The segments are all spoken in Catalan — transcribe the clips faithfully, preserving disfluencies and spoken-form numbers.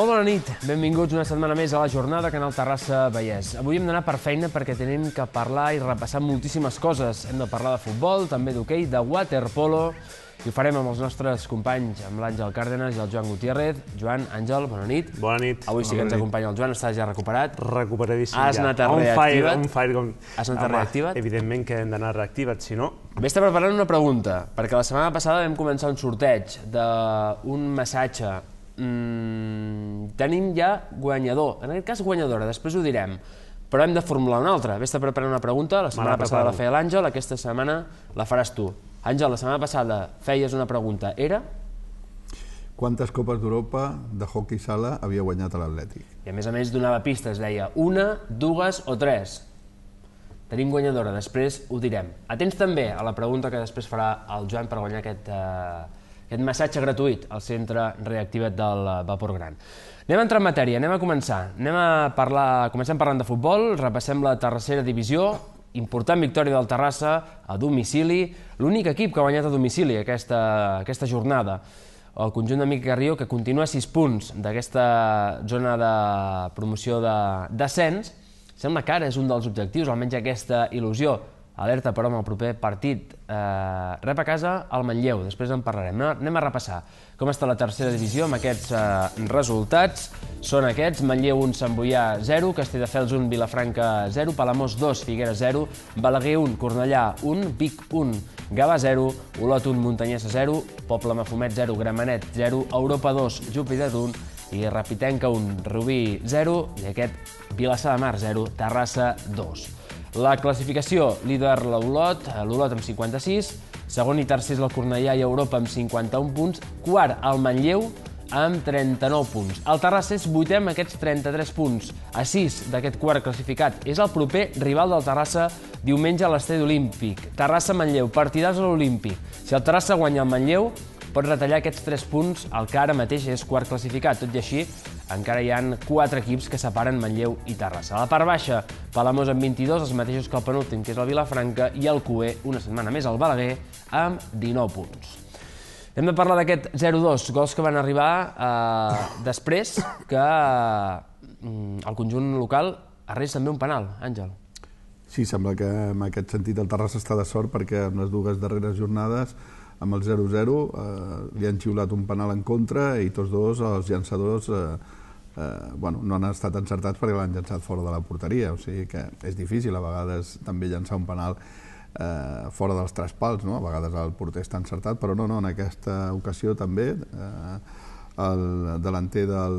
Molt bona nit, benvinguts una setmana més a la jornada Canal Terrassa Vallès. Avui hem d'anar per feina perquè tenim que parlar i repassar moltíssimes coses. Hem de parlar de futbol, també d'hoquei, de waterpolo, i ho farem amb els nostres companys, amb l'Àngel Cárdenas i el Joan Gutiérrez. Joan, Àngel, bona nit. Bona nit. Avui sí que ens acompanya el Joan, estàs ja recuperat. Recuperadíssim ja. Has anat reactivat? On fire, com... Has anat reactivat? Evidentment que hem d'anar reactivats, si no... Vés-te preparant una pregunta, perquè la setmana passada vam començar un sorteig d'un massatge. Mm, tenim ja guanyador, en aquest cas guanyadora, després ho direm, però hem de formular una altra. Vés-te preparant una pregunta, la setmana passada la feia l'Àngel, aquesta setmana la faràs tu. Àngel, la setmana passada feies una pregunta, era? Quantes Copes d'Europa de hoquei sala havia guanyat l'Atlètic? I a més a més donava pistes, deia una, dues o tres. Tenim guanyadora, després ho direm. Atents també a la pregunta que després farà el Joan per guanyar aquest, eh, aquest massatge gratuït al centre Reactiva't del Vapor Gran. Anem a entrar en matèria, anem a començar. Anem a parlar, comencem parlant de futbol, repassem la tercera divisió, important victòria del Terrassa a domicili, l'únic equip que ha guanyat a domicili aquesta, aquesta jornada. El conjunt de Miqui Carrillo, que continua a sis punts d'aquesta zona de promoció de descens, sembla que ara és un dels objectius, almenys aquesta il·lusió. Alerta, però, amb el proper partit. Eh, rep a casa el Manlleu, després en parlarem. Anem a repassar com està la tercera divisió amb aquests eh, resultats. Són aquests: Manlleu un, Sant Boià zero, Castelldefels un, Vilafranca zero, Palamós dos, Figueres zero, Balaguer un, Cornellà un, Vic un, Gavà zero, Olot un, Muntanyesa zero, Poble Mafumet zero, Gramenet zero, Europa dos, Júpiter un, i Rapitenca un, Rubí zero, i aquest Vilassar de Mar zero, Terrassa dos. La classificació: líder l'Olot, l'Olot amb cinquanta-sis, segon i tercer és el Cornellà i Europa amb cinquanta-un punts, quart el Manlleu amb trenta-nou punts. El Terrassa és vuitè amb aquests trenta-tres punts, a sis d'aquest quart classificat. És el proper rival del Terrassa diumenge a l'Estadi Olímpic. Terrassa-Manlleu, partidars a l'Olímpic. Si el Terrassa guanya el Manlleu, pot retallar aquests tres punts al que ara mateix és quart classificat. Tot i així, encara hi ha quatre equips que separen Manlleu i Terrassa. A la part baixa, Palamós amb vint-i-dos, els mateixos que el penúltim, que és el Vilafranca, i el Q E, una setmana més, el Balaguer, amb dinou punts. Hem de parlar d'aquest zero dos, gols que van arribar eh, després que eh, el conjunt local arrés també un penal, Àngel. Sí, sembla que en aquest sentit el Terrassa està de sort perquè en les dues darreres jornades amb el zero zero eh, li han xiulat un penal en contra i tots dos, els llançadors, eh, eh, bueno, no han estat encertats perquè l'han llançat fora de la porteria, o sigui que és difícil a vegades també llançar un penal eh, fora dels tres pals, no? A vegades el porter està encertat, però no, no, en aquesta ocasió també eh, el delanter del,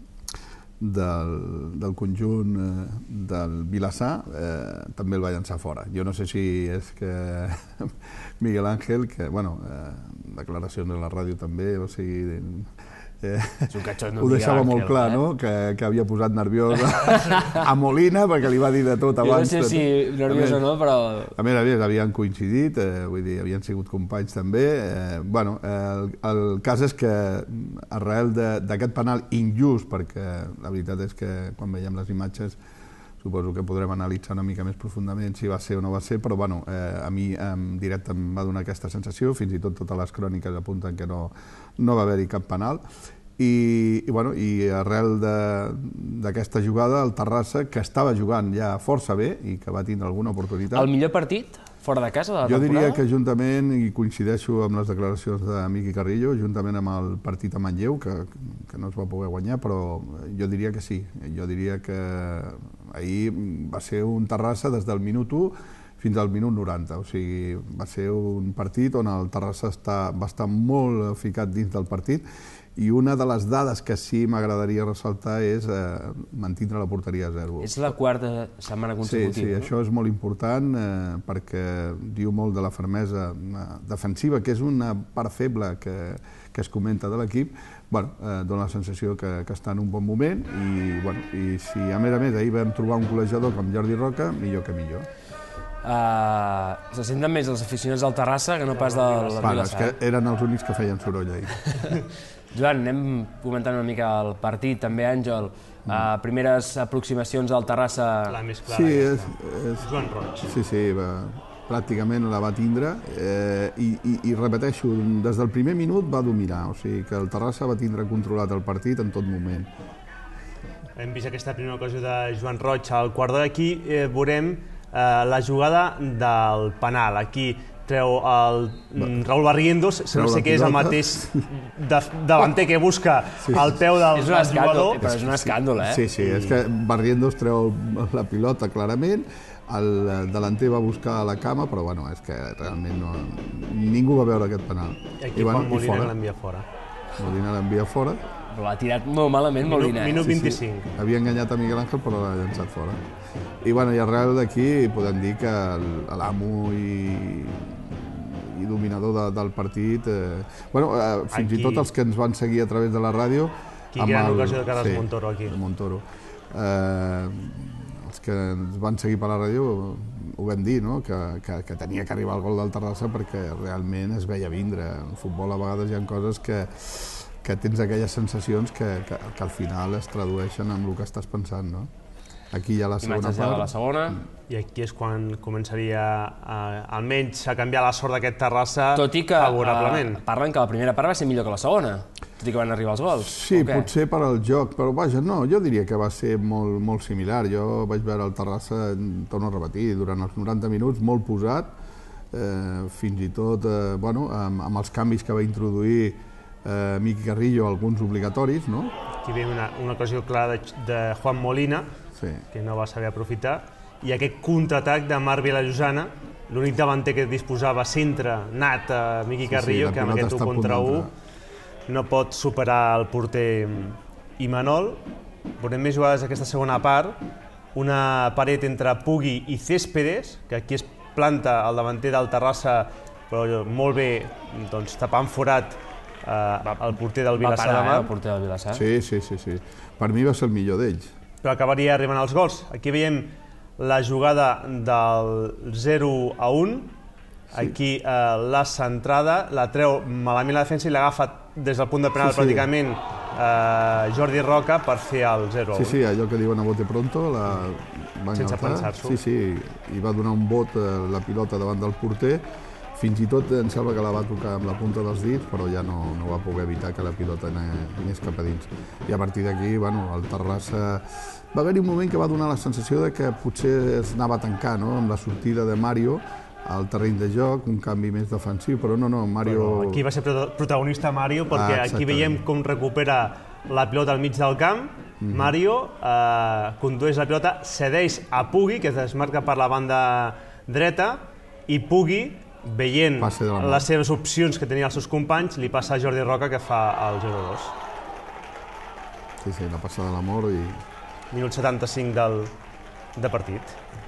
del, del conjunt eh, del Vilassar eh, també el va llançar fora. Jo no sé si és que Miguel Ángel, que, bueno, eh, declaracions a la ràdio també, o sigui, eh, ho deixava molt clar, no?, que, que havia posat nerviós a, a Molina perquè li va dir de tot abans. Jo no sé si nerviós o no, però... A més a més, havien coincidit, eh, vull dir, havien sigut companys també. Eh, bueno, el, el cas és que arrel d'aquest penal injust, perquè la veritat és que quan veiem les imatges suposo que podrem analitzar una mica més profundament si va ser o no va ser, però bueno, eh, a mi en directe em va donar aquesta sensació, fins i tot totes les cròniques apunten que no, no va haver-hi cap penal, i, i, bueno, i arrel d'aquesta jugada el Terrassa, que estava jugant ja força bé i que va tindre alguna oportunitat... El millor partit fora de casa de la temporada? Jo diria que juntament, i coincideixo amb les declaracions de Miqui Carrillo, juntament amb el partit a Manlleu, que, que no es va poder guanyar, però jo diria que sí. Jo diria que ahir va ser un Terrassa des del minut u fins al minut noranta, o sigui, va ser un partit on el Terrassa està, va estar molt ficat dins del partit, i una de les dades que sí m'agradaria ressaltar és eh, mantindre la porteria a zero. És la quarta setmana consecutiva. Sí, sí, no? Això és molt important eh, perquè diu molt de la fermesa defensiva, que és una part feble que, que es comenta de l'equip. Bueno, eh, dona la sensació que, que està en un bon moment i, bueno, i si a més a més ahir vam trobar un col·legiador com Jordi Roca, millor que millor. Uh, se senten més els aficionats del Terrassa que no pas del Vilassar. Bueno, és que eren els únics que feien soroll ahir. Joan, anem comentant una mica el partit, també, Àngel. Uh, primeres aproximacions al Terrassa... La més clara. Sí, és, és... Joan Roig. Sí, sí, va, pràcticament la va tindre eh, i, i, i repeteixo, des del primer minut va dominar, o sigui que el Terrassa va tindre controlat el partit en tot moment. Hem vist aquesta primera ocasió de Joan Roig al quart d'hora. Aquí eh, veurem eh, la jugada del penal. Aquí treu el mm, Raúl Barrientos, no sé què és el mateix de, davanter que busca sí, al peu del, és del jugador. Però és un escàndol, eh? Sí, sí, és que Barrientos treu la pilota clarament, el delanter va buscar la cama, però bueno, és que realment no, ningú va veure aquest penal. I aquí I, bueno, Juan Molina l'envia fora. Molina l'envia fora. L'ha tirat molt malament Molina. Minut vint-i-cinc. Sí, sí. Havia enganyat a Miguel Ángel, però l'ha llançat fora. I, bueno, i arrel d'aquí podem dir que l'amo i, i dominador de, del partit... Eh, bueno, eh, fins aquí, i tot els que ens van seguir a través de la ràdio... Quina gran el, ocasió de Carles sí, Montoro, aquí. Montoro. Eh, els que ens van seguir per la ràdio ho vam dir, no? que, que, que tenia que arribar el gol del Terrassa perquè realment es veia vindre. En futbol a vegades hi ha coses que, que tens aquelles sensacions que, que, que al final es tradueixen amb el que estàs pensant. No? Aquí hi ha la segona part. La segona. I aquí és quan començaria a, almenys a canviar la sort d'aquest Terrassa favorablement. Tot i que uh, parlen que la primera part va ser millor que la segona, tot i que van arribar els gols. Sí, potser per al joc, però vaja, no, jo diria que va ser molt, molt similar. Jo vaig veure el Terrassa, torno a repetir, durant els noranta minuts, molt posat, eh, fins i tot eh, bueno, amb, amb els canvis que va introduir eh, Miqui Carrillo, alguns obligatoris. No? Aquí veiem una, una ocasió clara de, de Juan Molina, sí, que no va saber aprofitar, i aquest contraatac de Marc Vilallosana, l'únic davanter que disposava centre nat a Miqui Carrillo, sí, sí, que amb aquest u contra u no pot superar el porter Imanol. Veurem més jugades d'aquesta segona part, una paret entre Pugui i Céspedes, que aquí es planta el davanter del Terrassa, però molt bé, doncs, tapant forat eh, el porter del Vilassar de Mar. Va parar, eh, el porter del Vilassar. Sí, sí, sí, sí. Per mi va ser el millor d'ells. Però acabaria arribant als gols. Aquí veiem la jugada del zero a un, aquí eh, la centrada, la treu malament la defensa i l'agafa des del punt de penal sí, sí. pràcticament eh, Jordi Roca per fer el zero a un. Sí, sí, allò que diuen a bote pronto, la va sense pensar-s'ho. Sí, sí, i va donar un bot eh, la pilota davant del porter, fins i tot em sembla que la va tocar amb la punta dels dits, però ja no, no va poder evitar que la pilota anés cap a dins. I a partir d'aquí, bueno, el Terrassa... Va haver-hi un moment que va donar la sensació de que potser es anava a tancar, no?, amb la sortida de Mario al terreny de joc, un canvi més defensiu, però no, no, Mario... Bueno, aquí va ser protagonista Mario, perquè ah, aquí veiem com recupera la pilota al mig del camp. Mm-hmm. Mario eh, condueix la pilota, cedeix a Pugui, que es desmarca per la banda dreta, i Pugui, veient les seves opcions que tenia els seus companys, li passa a Jordi Roca, que fa el zero a dos. Sí, sí, la passa de l'amor i... Minut setanta-cinc del, de partit.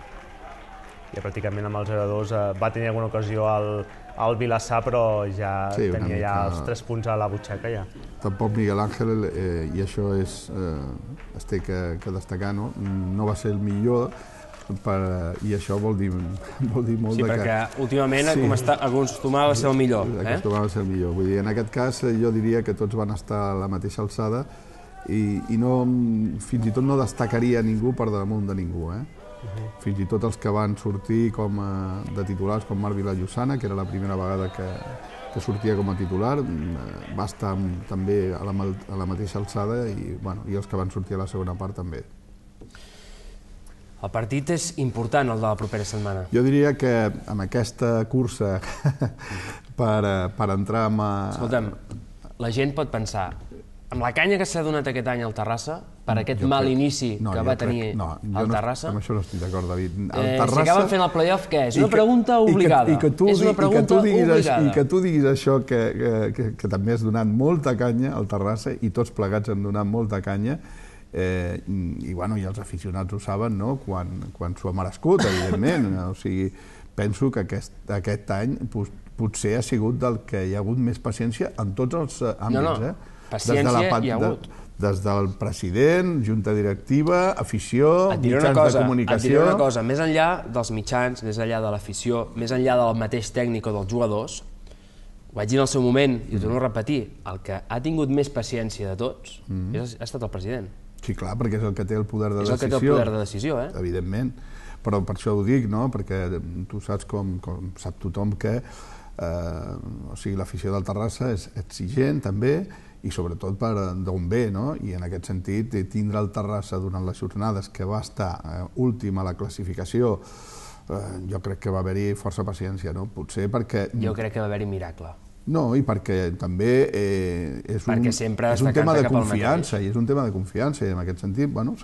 I pràcticament amb el zero a dos eh, va tenir alguna ocasió al, al Vilassar, però ja sí, tenia ja els tres punts a la butxaca. Ja. Tampoc Miguel Ángel, eh, i això és, eh, es té que, que destacar, no? no va ser el millor, per, i això vol dir, vol dir molt sí, de que... Sí, perquè últimament sí, acostumava a ser el millor. Eh? Acostumava a ser el millor. Vull dir, en aquest cas jo diria que tots van estar a la mateixa alçada i, i no, fins i tot no destacaria ningú per damunt de ningú. Eh? Uh-huh. Fins i tot els que van sortir com a, de titulars, com Marc Vilallosana, que era la primera vegada que, que sortia com a titular, va estar també a la, a la mateixa alçada i, bueno, i els que van sortir a la segona part també. El partit és important, el de la propera setmana. Jo diria que amb aquesta cursa per, per entrar en... Escolta'm, la gent pot pensar, amb la canya que s'ha donat aquest any al Terrassa, per aquest jo mal crec... inici no, que va tenir crec... no, el Terrassa... No, amb això no estic d'acord, David. El eh, Terrassa... Si acaben fent el play-off, què és? Una que, pregunta obligada. I que, i que tu, és una pregunta i que tu diguis, obligada. I que tu diguis això, que, que, que, que també has donat molta canya al Terrassa, i tots plegats han donat molta canya, eh, i, bueno, i els aficionats ho saben, no?, quan, quan s'ho ha merescut, evidentment. O sigui, penso que aquest, aquest any pues, potser ha sigut del que hi ha hagut més paciència en tots els àmbits. No, no. Eh? Paciència la, hi ha hagut. De, des del president, junta directiva, afició, mitjans cosa, de comunicació... Et diré una cosa, més enllà dels mitjans, més enllà de l'afició, més enllà del mateix tècnic o dels jugadors, ho vaig dir en el seu moment, i ho torno a repetir, el que ha tingut més paciència de tots mm-hmm. és, ha estat el president. Sí, clar, perquè és el que té el poder de és decisió. És el que té el poder de decisió, eh? Evidentment. però per això ho dic, no? Perquè tu saps com, com sap tothom que eh, o sigui, l'afició del Terrassa és exigent també, i sobretot per d'on ve, no? I en aquest sentit, tindre el Terrassa durant les jornades que va estar eh, últim a la classificació, eh, jo crec que va haver-hi força paciència, no? Potser perquè... Jo crec que va haver-hi miracle. No, i perquè també eh, és, un, és un tema de confiança, i és un tema de confiança, i en aquest sentit, bueno,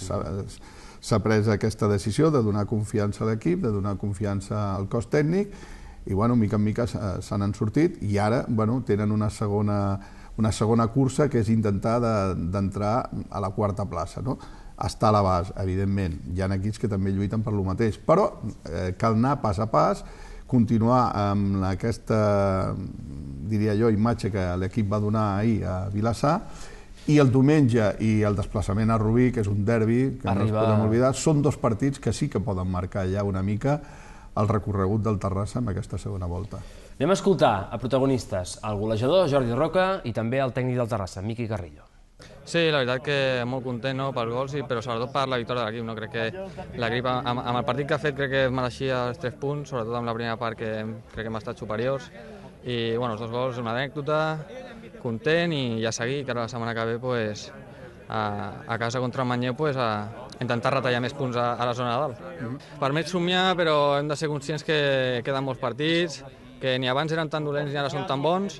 s'ha pres aquesta decisió de donar confiança a l'equip, de donar confiança al cos tècnic, i, bueno, mica en mica se n'han sortit, i ara, bueno, tenen una segona... una segona cursa que és intentar d'entrar a la quarta plaça, no? Està a l'abast, evidentment, hi ha equips que també lluiten per lo mateix, però eh, cal anar pas a pas, continuar amb aquesta, diria jo, imatge que l'equip va donar ahir a Vilassar, i el diumenge i el desplaçament a Rubí, que és un derbi, que no ens podem oblidar, són dos partits que sí que poden marcar ja una mica el recorregut del Terrassa en aquesta segona volta. Anem a escoltar a protagonistes, el golejador Jordi Roca i també el tècnic del Terrassa, Miqui Carrillo. Sí, la veritat que molt content, no, pels gols, però sobretot per la victòria de l'equip. No? Crec que l'equip, amb, amb el partit que ha fet, crec que mereixia els tres punts, sobretot amb la primera part que crec que hem estat superiors. I bueno, els dos gols, una anècdota, content i ja seguir, que ara la setmana que ve pues, a, a casa contra el Manlleu pues, a intentar retallar més punts a, a la zona de dalt. Mm-hmm. Permet somiar, però hem de ser conscients que queden molts partits, que ni abans eren tan dolents ni ara són tan bons,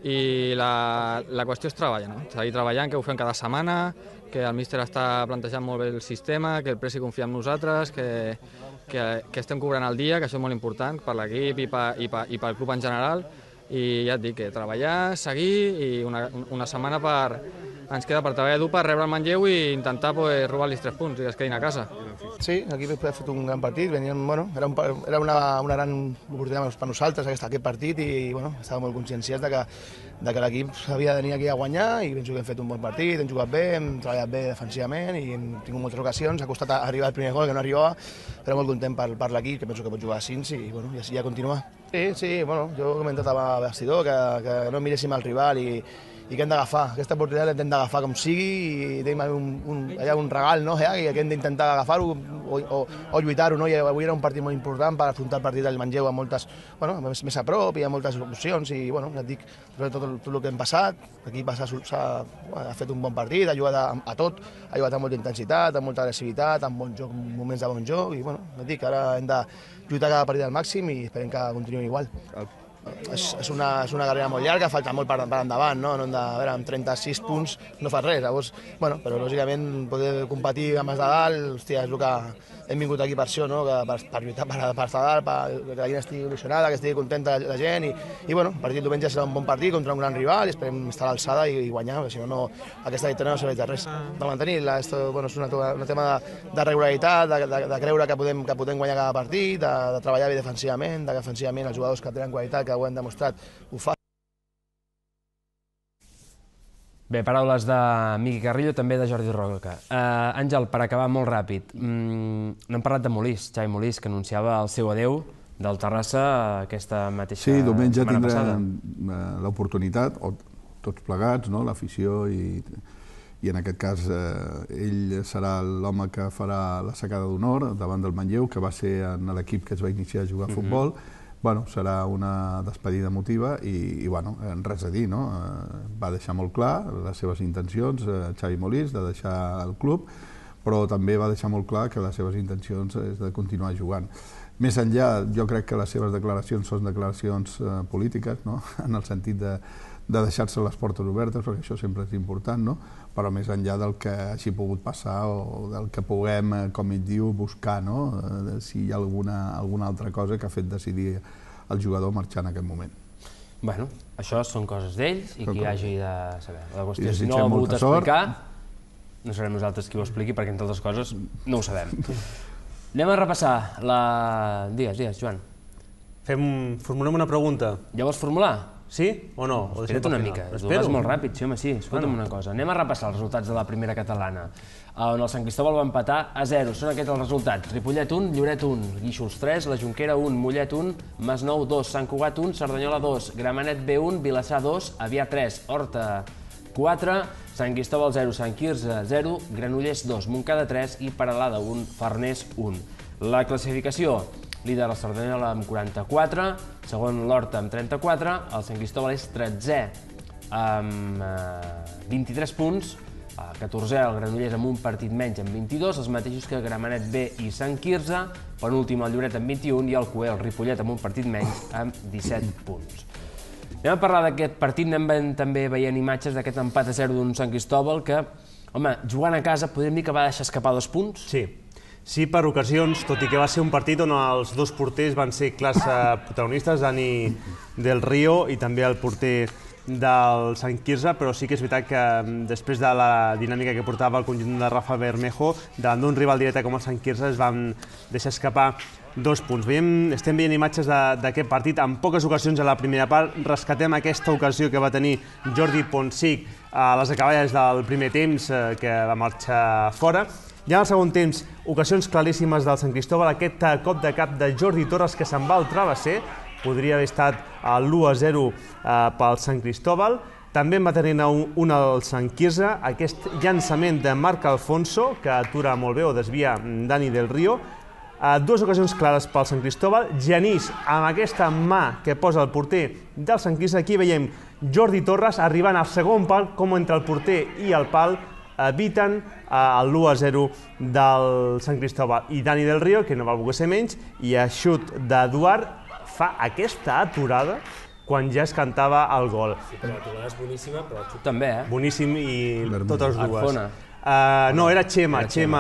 i la, la qüestió és treballar, no? Seguir treballant, que ho fem cada setmana, que el míster està plantejant molt bé el sistema, que el Presi confia en nosaltres, que, que, que estem cobrant el dia, que això és molt important per l'equip i, pa, i, pa, i pel club en general, i ja et dic que treballar, seguir, i una, una setmana per, ens queda per treballar dur per rebre el Manlleu i intentar pues, robar-li tres punts i que es quedin a casa. Sí, aquí hem fet un gran partit, veníem, bueno, era, un, era una, una gran oportunitat per nosaltres aquest, aquest partit i bueno, estàvem molt conscienciats de que, de que l'equip havia de venir aquí a guanyar i penso que hem fet un bon partit, hem jugat bé, hem treballat bé defensivament i hem tingut moltes ocasions, ha costat arribar el primer gol que no arribava, però molt content per, per l'equip, que penso que pot jugar a cinc i, bueno, i així ja continuar. Sí, sí, bueno, jo he comentat al vestidor que, que no miréssim al rival i i que hem d'agafar. Aquesta oportunitat l'hem d'agafar com sigui i tenim un, un, allà un regal, no? eh? que hem d'intentar agafar-ho o, o, o lluitar-ho. No? I avui era un partit molt important per afrontar el partit del Manlleu amb moltes, bueno, més, més a prop i amb moltes opcions i bueno, ja et dic, tot, tot el que hem passat, l'equip ha, ha fet un bon partit, ha jugat a, a tot, ha jugat amb molta intensitat, amb molta agressivitat, amb bon joc, moments de bon joc i bueno, ja et dic, ara hem de lluitar cada partit al màxim i esperem que continuï igual. És, és, una, és una carrera molt llarga, falta molt per, per endavant, no? No hem de, a veure, amb trenta-sis punts no fas res, llavors, bueno, però lògicament poder competir amb els de dalt, hòstia, és el que hem vingut aquí per això, no? que per, per lluitar per, per estar dalt, per, que la gent estigui il·lusionada, que estigui contenta la gent, i, i bueno, el partit del diumenge serà un bon partit contra un gran rival, i esperem estar a l'alçada i, i guanyar, perquè si no, no, aquesta victòria no serveix de res. De mantenir, la, esto, bueno, és una, un tema de, de regularitat, de, de, de creure que podem, que podem guanyar cada partit, de, de treballar bé defensivament, de que defensivament els jugadors que tenen qualitat, que ho han demostrat, ho fan. Bé, paraules de Miqui Carrillo, també de Jordi Roca. Uh, Àngel, per acabar molt ràpid, mm, no hem parlat de Molís, Xavi Molís, que anunciava el seu adeu del Terrassa aquesta mateixa setmana passada. Sí, diumenge tindrem l'oportunitat, o tots plegats, no? L'afició, i, i en aquest cas eh, ell serà l'home que farà la secada d'honor davant del Manlleu, que va ser en l'equip que es va iniciar a jugar a futbol. Mm-hmm. Bueno, serà una despedida emotiva i, i bueno, res a dir, no? Eh, va deixar molt clar les seves intencions, eh, Xavi Molís, de deixar el club, però també va deixar molt clar que les seves intencions és de continuar jugant. Més enllà, jo crec que les seves declaracions són declaracions eh, polítiques, no? En el sentit de, de deixar-se les portes obertes, perquè això sempre és important, no? Però més enllà del que hagi pogut passar o del que puguem, com ell diu, buscar, no? Eh, si hi ha alguna, alguna altra cosa que ha fet decidir el jugador marxar en aquest moment. Bueno, això són coses d'ells i qui hagi de saber. La qüestió és, si no ho ha volgut explicar, no serem nosaltres qui ho expliqui, perquè entre altres coses no ho sabem. Anem a repassar la... Digues, digues, Joan. Fem, formulem una pregunta. Ja vols formular? Sí o no? O espera't una mica, ho vas molt ràpid, sí, home, sí, escolta'm una cosa. Anem a repassar els resultats de la primera catalana, on el Sant Cristòbal va empatar a zero. Són aquests els resultats: Ripollet un, Lloret un, Guíxols tres, la Jonquera un, Mollet un, Masnou dos, Sant Cugat un, Cerdanyola dos, Gramenet B un, Vilassar dos, Avià tres, Horta quatre, Sant Cristòbal zero, Sant Quirze zero, Granollers dos, Montcada tres i Peralada un, Farners un. La classificació: líder el Cerdanyola amb quaranta-quatre, segon l'Horta amb trenta-quatre, el Sant Cristòbal és tretzè amb vint-i-tres punts, catorzè el Granollers amb un partit menys amb vint-i-dos, els mateixos que Gramenet B i Sant Quirze, penúltim el Lloret amb vint-i-un i el Coer, el Ripollet amb un partit menys amb disset punts. Anem a parlar d'aquest partit, anem també veient imatges d'aquest empat a zero d'un Sant Cristòbal que, home, jugant a casa podríem dir que va deixar escapar dos punts? Sí. Sí, per ocasions, tot i que va ser un partit on els dos porters van ser clars protagonistes, Dani del Río i també el porter del Sant Quirze, però sí que és veritat que després de la dinàmica que portava el conjunt de Rafa Bermejo, davant d'un rival directe com el Sant Quirze, es van deixar escapar dos punts. Veiem, estem veient imatges d'aquest partit en poques ocasions a la primera part. Rescatem aquesta ocasió que va tenir Jordi Ponsic a les acaballes del primer temps, que va marxar fora. Ja al segon temps, ocasions claríssimes del Sant Cristòbal, aquest cop de cap de Jordi Torres que se'n va al travesser, podria haver estat l'u a zero pel Sant Cristòbal. També en va tenir un al Sant Quirze, aquest llançament de Marc Alfonso, que atura molt bé o desvia Dani del Río. Dues ocasions clares pel Sant Cristòbal. Genís, amb aquesta mà que posa el porter del Sant Quirze. Aquí veiem Jordi Torres arribant al segon pal, com entre el porter i el pal eviten l'u a zero del Sant Cristòbal. I Dani del Río, que no va voler ser menys, i a xut d'Eduard fa aquesta aturada quan ja es cantava el gol. Sí, però l'aturada és boníssima, però el xut també, eh? Boníssim i totes dues. Arjona. Uh, no, era Xema, Xema,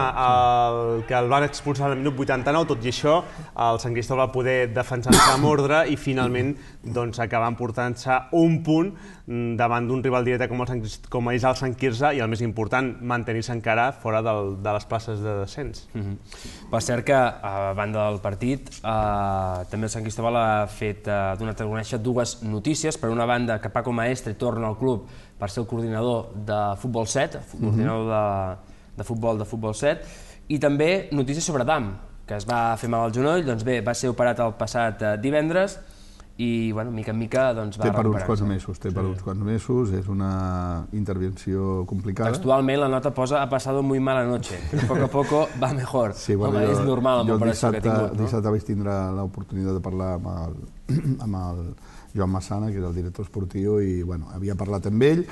el que el van expulsar al minut vuitanta-nou, tot i això el Sant Cristòbal va poder defensar-se amb ordre i finalment doncs, acabar emportant-se un punt davant d'un rival directe com, el Sant, com és el Sant Quirze i el més important, mantenir-se encara fora del, de les places de descens. Mm-hmm. Per cert que, a banda del partit, eh, també el Sant Cristòbal ha fet, eh, donat a conèixer dues notícies. Per una banda, que Paco Maestre torna al club per ser el coordinador de Futbol set, coordinador de, de futbol de Futbol set, i també notícies sobre Dam, que es va fer mal al genoll, doncs bé, va ser operat el passat divendres i, bueno, mica en mica doncs, va recuperar-se. Té per uns quants mesos, té per uns quants mesos, és una intervenció complicada. Textualment la nota posa ha pasado muy mala noche, a poco a poco va mejor. Sí, bueno, Home, jo, és normal amb l'operació que ha tingut, no? Dissabte vaig tindre l'oportunitat de parlar amb el, amb el Joan Massana, que és el director esportiu, i bueno, havia parlat amb ell,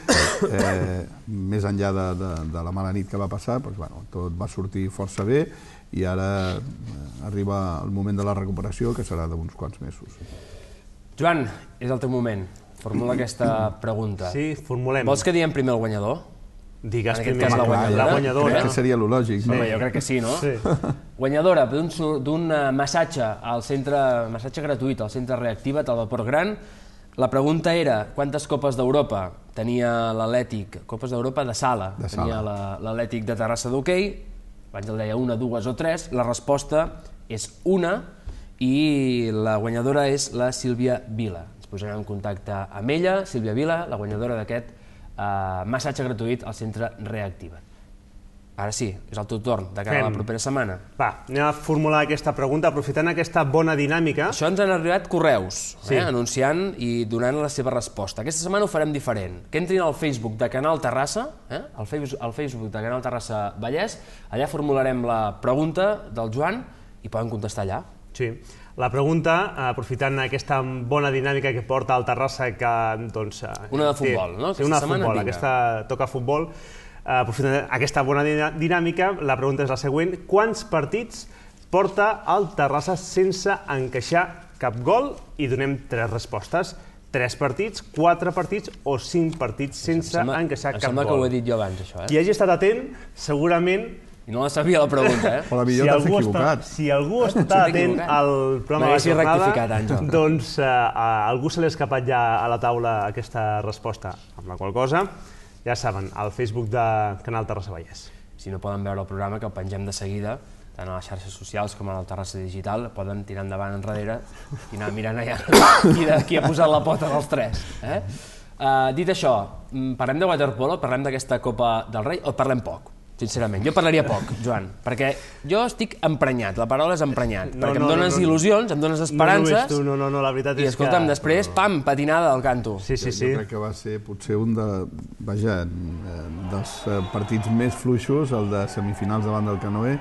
eh, més enllà de, de, de la mala nit que va passar, doncs, bueno, tot va sortir força bé i ara eh, arriba el moment de la recuperació, que serà d'uns quants mesos. Joan, és el teu moment. Formula aquesta pregunta. Sí, formulem. Vols que diguem primer el guanyador? Digues en aquest primer cas la guanyadora. La guanyadora. Crec que seria lo lògic. Sí. Home, jo crec que sí, no? Sí. Guanyadora d'un massatge al centre, massatge gratuït al centre Reactiva't, al Vapor Gran. La pregunta era quantes copes d'Europa tenia l'Atlètic, copes d'Europa de sala, de tenia l'Atlètic de Terrassa d'hoquei, abans el deia una, dues o tres, la resposta és una i la guanyadora és la Sílvia Vila. Ens posarem en contacte amb ella, Sílvia Vila, la guanyadora d'aquest Uh, massatge gratuït al centre Reactiva't. Ara sí, és el teu torn de cara a la propera setmana. Va, anem a formular aquesta pregunta aprofitant aquesta bona dinàmica. Això ens han arribat correus, sí. eh, anunciant i donant la seva resposta. Aquesta setmana ho farem diferent. Que entrin al Facebook de Canal Terrassa, eh, al, Facebook, al Facebook de Canal Terrassa Vallès, allà formularem la pregunta del Joan i poden contestar allà. Sí. La pregunta, aprofitant aquesta bona dinàmica que porta el Terrassa, que doncs... Una de futbol, no? Sí, una de futbol, aquesta toca futbol. Aprofitant aquesta bona dinàmica, la pregunta és la següent. Quants partits porta el Terrassa sense encaixar cap gol? I donem tres respostes. Tres partits, quatre partits o cinc partits sense encaixar cap gol. Em sembla que ho he dit jo abans, això, eh? Qui hagi estat atent, segurament... I no la sabia la pregunta, eh? O potser t'has equivocat. Si algú està atent al programa de la jornada, doncs a algú se li ha escapat ja a la taula aquesta resposta. Amb la qual cosa, ja saben, al Facebook de Canal Terrassa Vallès. Si no poden veure el programa, que el pengem de seguida, tant a les xarxes socials com a la Terrassa Digital, poden tirar endavant enrere i anar mirant allà qui ha posat la pota dels tres. Dit això, parlem de waterpolo, parlem d'aquesta Copa del Rei, o parlem poc? Sincerament, jo parlaria poc, Joan, perquè jo estic emprenyat, la paraula és emprenyat, perquè em dones il·lusions, em dones esperances, no, no, no, la veritat és que... I escolta'm, després, pam, patinada al canto. Sí, sí, sí. Jo crec que va ser potser un de, vaja, dels partits més fluixos, el de semifinals davant del Canoe,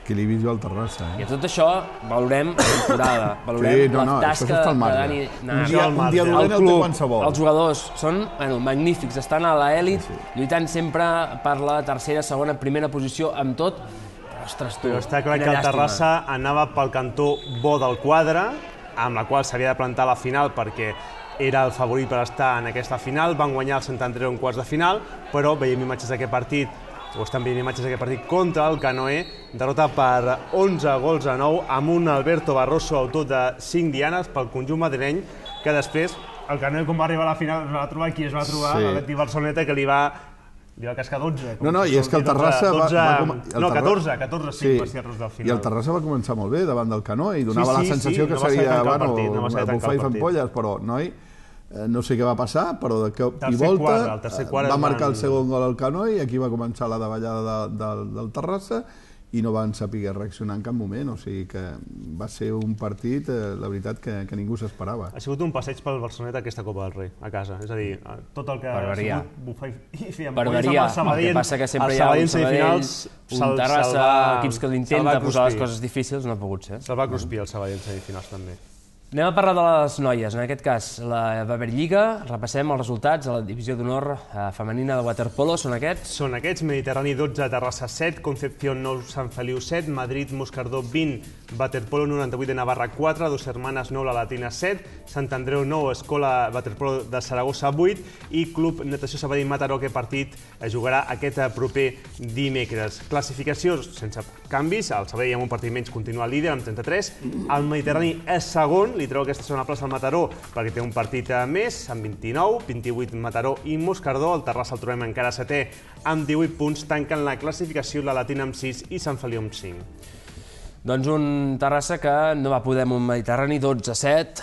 equilibris al Terrassa. I a tot això valorem la temporada, valorem la tasca de Dani Nas. Un dia dolent el té qualsevol. Els jugadors són magnífics, estan a l'elit, lluitant sempre per la tercera, segona, primera posició, amb tot. Ostres, tu, però està clar que el Terrassa anava pel cantó bo del quadre, amb la qual s'havia de plantar a la final perquè era el favorit per estar en aquesta final. Van guanyar el Sant Andreu en quarts de final, però veiem imatges d'aquest partit, o estan veient imatges d'aquest partit contra el Canoe, derrota per onze gols a nou, amb un Alberto Barroso, autor de cinc dianes pel conjunt madrileny, que després el Canoe, com va arribar a la final, es va trobar qui es va trobar, l'Atlètic Barceloneta, que li va li va cascar dotze. No, no, i és que el Terrassa va... No, catorze, catorze, sí, va ser arròs del final. I el Terrassa va començar molt bé davant del Canoe i donava la sensació que seria, bueno, bufar i fempolles, però, noi, no sé què va passar, però de cop i volta va marcar el segon gol al Canoe i aquí va començar la davallada del Terrassa i no van saber reaccionar en cap moment, o sigui que va ser un partit, la veritat, que ningú s'esperava. Ha sigut un passeig pel Barceloneta aquesta Copa del Rei, a casa, és a dir, tot el que ha sigut bufar i fer ampolles amb el Sabadell, el que passa que sempre hi ha un Sabadell, un Terrassa, equips que l'intenta posar les coses difícils, no ha pogut ser. Se'l va cruspir el Sabadell en semifinals també. Anem a parlar de les noies, en aquest cas la Weberliga, repassem els resultats a la divisió d'honor femenina de waterpolo, són aquests? Són aquests, Mediterrani dotze, Terrassa set, Concepción nou, Sant Feliu set, Madrid, Moscardó vint, waterpolo noranta-vuit de Navarra quatre, Dos Hermanes nou, La Latina set, Sant Andreu nou, Escola Waterpolo de Saragossa vuit i Club Natació Sabadell Mataró, que partit es jugarà aquest proper dimecres. Classificació sense canvis, el Sabadell amb un partit menys continua líder amb trenta-tres, el Mediterrani és segon, li treu aquesta segona plaça al Mataró perquè té un partit més, amb vint-i-nou, vint-i-vuit Mataró i Moscardó, el Terrassa el trobem encara setè amb divuit punts, tanquen la classificació la Latina amb sis i Sant Feliu amb cinc. Doncs un Terrassa que no va poder amb un Mediterrani, dotze a set,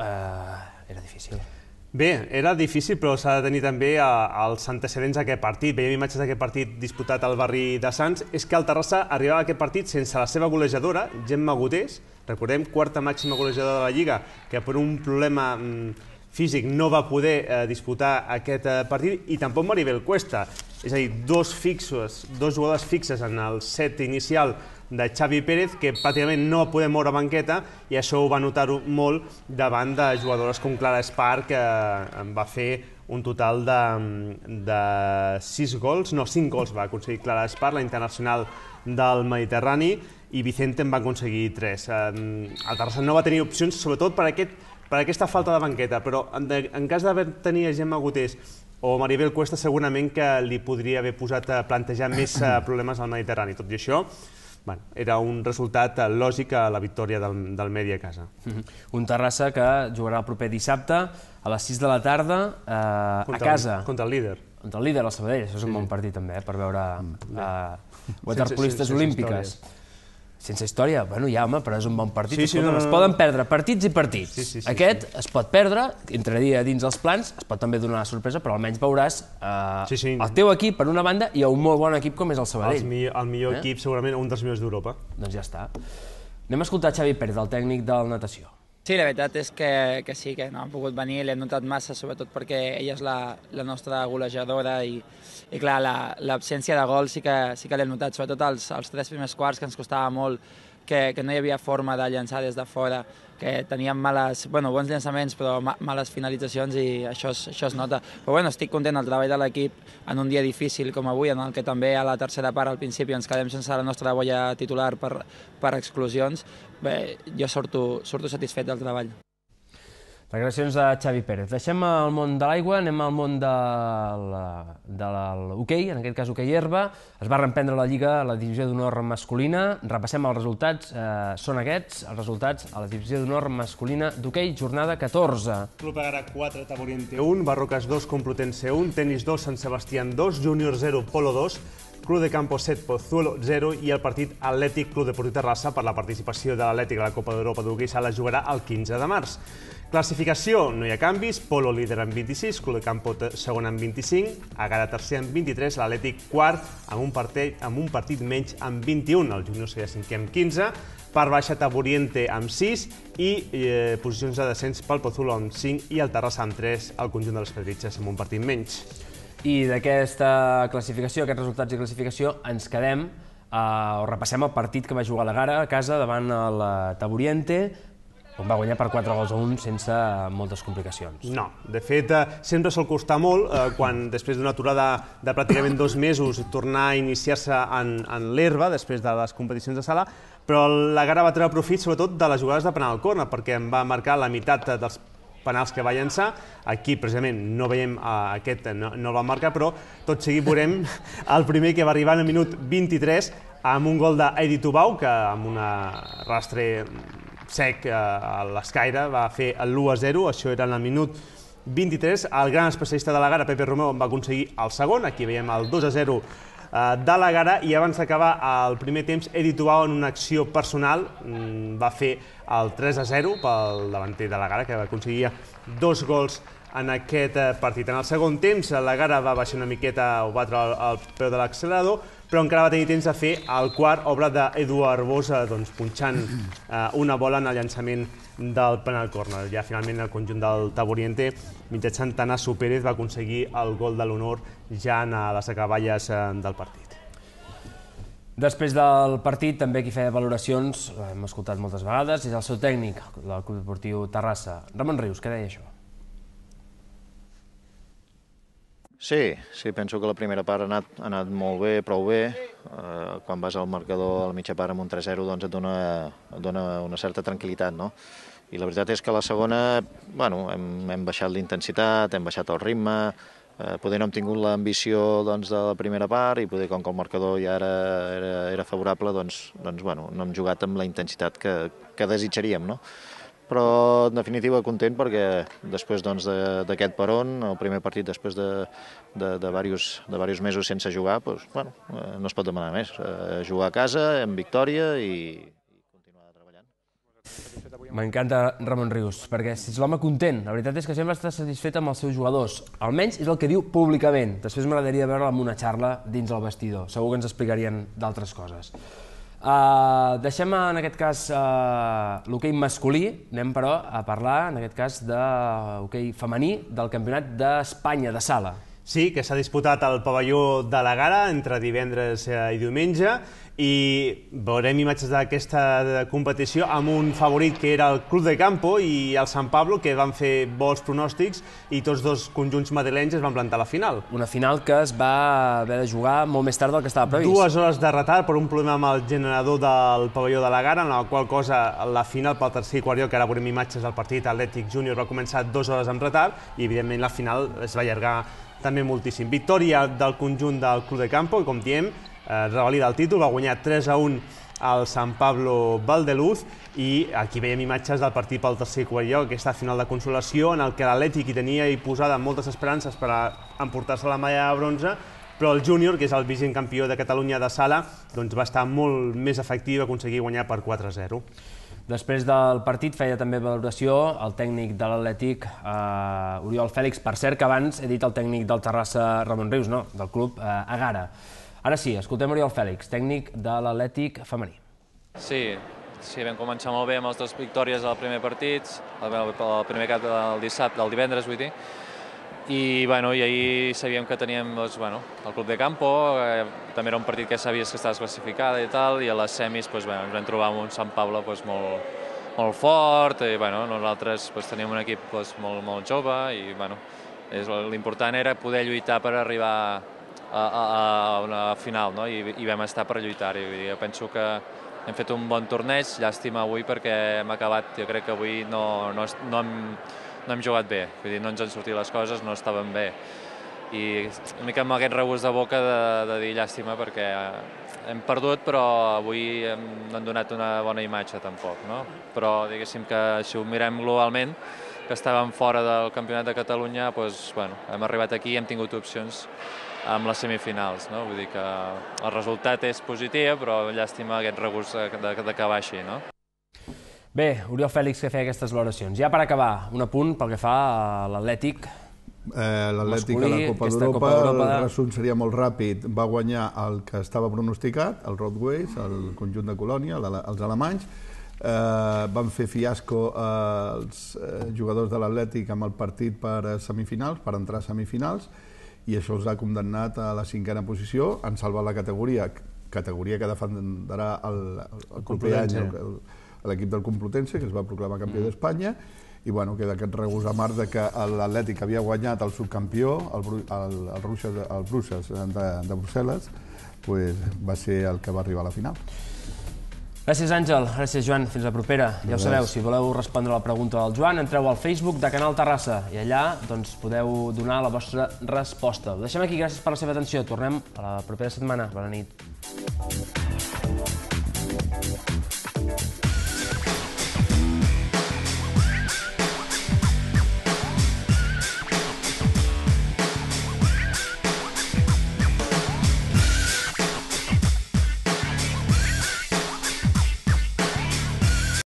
era difícil. Bé, era difícil, però s'ha de tenir també els antecedents d'aquest partit. Veiem imatges d'aquest partit disputat al barri de Sants. És que el Terrassa arribava a aquest partit sense la seva golejadora, Gemma Gutés, recordem, quarta màxima golejadora de la Lliga, que per un problema físic no va poder disputar aquest partit, i tampoc Maribel Cuesta. És a dir, dos fixos, dos jugadors fixes en el set inicial de Xavi Pérez, que pràcticament no va poder moure banqueta, i això ho va notar molt davant de jugadores com Clara Espar, que va fer un total de sis gols, no, cinc gols va aconseguir Clara Espar, la internacional del Mediterrani, i Vicente en va aconseguir tres. El Terrassa no va tenir opcions, sobretot per aquesta falta de banqueta, però en cas d'haver tenir Gemma Gutés o Maribel Cuesta, segurament que li podria haver posat a plantejar més problemes al Mediterrani. Tot i això, era un resultat lògic a la victòria del Medi a casa. Un Terrassa que jugarà el proper dissabte a les sis de la tarda a casa. Contra el líder. Contra el líder, el Sabadell. Això és un bon partit també, per veure waterpolistes olímpiques. Sense història? Bueno, ja, home, però és un bon partit. Es poden perdre partits i partits. Aquest es pot perdre, entraria dins els plans, es pot també donar la sorpresa, però almenys veuràs el teu equip per una banda i un molt bon equip com és el Sabadell. El millor equip, segurament, un dels millors d'Europa. Doncs ja està. Anem a escoltar Xavi Pérez, el tècnic del natació. Sí, la veritat és que sí, que no han pogut venir, l'hem notat massa, sobretot perquè ella és la nostra golejadora i, clar, l'absència de gol sí que l'hem notat, sobretot els tres primers quarts, que ens costava molt, que no hi havia forma de llançar des de fora, que teníem males, bueno, bons llançaments però males finalitzacions i això es nota. Però bueno, estic content del treball de l'equip en un dia difícil com avui, en el que també a la tercera part al principi ens quedem sense la nostra boia titular per exclusions. Bé, jo surto satisfet del treball. Declaracions de Xavi Pérez. Deixem el món de l'aigua, anem al món de l'hoquei, en aquest cas hoquei herba. Es va reemprendre la Lliga a la divisió d'honor masculina. Repassem els resultats. Són aquests, els resultats a la divisió d'honor masculina d'hoquei, jornada catorze. Club Agara quatre, Taboriente un, Barrocas dos, Complutense un, Tenis dos, Sant Sebastián dos, Júnior zero, Polo dos, Club de Campo set, Pozuelo zero i el partit Atlètic Club Deportiu Terrassa per la participació de l'Atlètic a la Copa d'Europa d'hoquei sala jugarà el quinze de març. Classificació, no hi ha canvis, Polo líder amb vint-i-sis, Club de Campo segon amb vint-i-cinc, Agara tercer amb vint-i-tres, l'Atlètic quart amb un partit menys amb vint-i-un, el Júnior seria cinquè amb quinze, part baixa Taboriente amb sis i posicions de descens pel Pozuelo amb cinc i el Terrassa amb tres, el conjunt de les Pedritxes amb un partit menys. I d'aquesta classificació, aquests resultats i classificació, ens quedem Uh, repassem el partit que va jugar la Gara a casa davant el Taburiente, on va guanyar per quatre gols a un sense moltes complicacions. No, de fet, sempre sol costar molt quan després d'una aturada de pràcticament dos mesos tornar a iniciar-se en l'herba després de les competicions de sala, però la Gara va treure profit sobretot de les jugades de penal corner, perquè em va marcar la meitat dels penals que va llançar. Aquí, precisament, no veiem aquest, no el va marcar, però tot seguit veurem el primer que va arribar en el minut vint-i-tres amb un gol d'Edi Tubau, que amb una rastre sec a l'escaire va fer l'u a zero, això era en el minut vint-i-tres. El gran especialista de la Gara, Pepe Romeu, va aconseguir el segon, aquí veiem el dos a zero de la Gara, i abans d'acabar el primer temps, Edi Tubau, en una acció personal, va fer el tres a zero pel davanter de la Gara, que va aconseguir dos gols en aquest partit. En el segon temps, la Gara va baixar una miqueta o batre el peu de l'accelerador, però encara va tenir temps de fer el quart, obra d'Eduard Bosa, punxant una bola en el llançament del penal córner. Ja finalment el conjunt del Taburiente, mitjançant Tanasso Pérez, va aconseguir el gol de l'honor ja a les acaballes del partit. Després del partit, també qui feia valoracions, l'hem escoltat moltes vegades, és el seu tècnic del Club Esportiu Terrassa, Ramon Rius. Què deia això? Sí, sí, penso que la primera part ha anat, ha anat molt bé, prou bé. Eh, quan vas al marcador a la mitja part amb un tres a zero, doncs et dona, et dona una certa tranquil·litat, no? I la veritat és que a la segona, bueno, hem, hem baixat l'intensitat, hem baixat el ritme, eh, poder no hem tingut l'ambició doncs, de la primera part i poder, com que el marcador ja era, era, era favorable, doncs, doncs bueno, no hem jugat amb la intensitat que, que desitjaríem, no? Però, en definitiva, content perquè després d'aquest peron, el primer partit després de, de, de, diversos, de diversos mesos sense jugar, doncs, bueno, no es pot demanar més. Jugar a casa, amb victòria i, i continuar treballant. M'encanta Ramon Rius, perquè si és l'home content, la veritat és que sempre està satisfet amb els seus jugadors. Almenys és el que diu públicament. Després m'agradaria veure'l amb una xarra dins el vestidor. Segur que ens explicarien d'altres coses. Uh, deixem en aquest cas uh, l'hoquei masculí, anem però a parlar en aquest cas de hoquei femení del Campionat d'Espanya de sala. Sí, que s'ha disputat al pavelló de la Gara entre divendres i diumenge i veurem imatges d'aquesta competició amb un favorit que era el Club de Campo i el Sant Pablo, que van fer bons pronòstics i tots dos conjunts madrilenys es van plantar a la final. Una final que es va haver de jugar molt més tard del que estava previst. Dues hores de retard per un problema amb el generador del pavelló de la Gara, en la qual cosa la final pel tercer i quart lloc, que ara veurem imatges del partit Atlètic Júnior, va començar dues hores amb retard i evidentment la final es va allargar també moltíssim. Victòria del conjunt del Club de Campo, i com diem, eh, revalida el títol, va guanyar tres a un al Sant Pablo Valdeluz, i aquí veiem imatges del partit pel tercer i quart lloc, aquesta final de consolació en el que l'Atlètic hi tenia hi posada moltes esperances per a emportar-se la medalla de bronze, però el júnior, que és el vigent campió de Catalunya de sala, doncs va estar molt més efectiu i va aconseguir guanyar per quatre a zero. Després del partit feia també valoració el tècnic de l'Atlètic, eh, Oriol Fèlix. Per cert que abans he dit el tècnic del Terrassa, Ramon Rius, no, del club eh, Agara. Ara sí, escoltem Oriol Fèlix, tècnic de l'Atlètic femení. Sí, sí, vam començar molt bé amb les dues victòries del primer partit, el primer cap del dissabte, del divendres, vull dir, i, bueno, i ahir sabíem que teníem doncs, bueno, el Club de Campo, eh, també era un partit que sabies que estaves classificada i tal, i a les semis doncs, bueno, ens vam trobar amb un Sant Pablo doncs, molt, molt fort, i bueno, nosaltres doncs, teníem un equip doncs, molt, molt jove, i bueno, l'important era poder lluitar per arribar a, a, a una final, no? I, i vam estar per lluitar-hi. Jo penso que hem fet un bon torneig, llàstima avui perquè hem acabat, jo crec que avui no, no, no hem no hem jugat bé, vull dir, no ens han sortit les coses, no estaven bé. I una mica amb aquest regust de boca de, de dir llàstima perquè hem perdut, però avui hem, no hem donat una bona imatge tampoc, no? Però diguéssim que si ho mirem globalment, que estàvem fora del Campionat de Catalunya, doncs, bueno, hem arribat aquí i hem tingut opcions amb les semifinals, no? Vull dir que el resultat és positiu, però llàstima aquest regust d'acabar així, no? Bé, Oriol Fèlix, que feia aquestes valoracions. Ja per acabar, un apunt pel que fa a l'Atlètic eh, L'Atlètic a la Copa d'Europa, el resum seria molt ràpid. Va guanyar el que estava pronosticat, el Roadways, el conjunt de Colònia, els alemanys. Eh, van fer fiasco els eh, jugadors de l'Atlètic amb el partit per semifinals, per entrar a semifinals, i això els ha condemnat a la cinquena posició. Han salvat la categoria, categoria que defenderà el proper any l'equip del Complutense, que es va proclamar campió d'Espanya, i bueno, queda aquest regust amar de que l'Atlètic havia guanyat el subcampió, el Bruixes de Brussel·les, va ser el que va arribar a la final. Gràcies, Àngel. Gràcies, Joan. Fins la propera. Ja ho sabeu, si voleu respondre a la pregunta del Joan, entreu al Facebook de Canal Terrassa i allà podeu donar la vostra resposta. Ho deixem aquí. Gràcies per la seva atenció. Tornem a la propera setmana. Bona nit.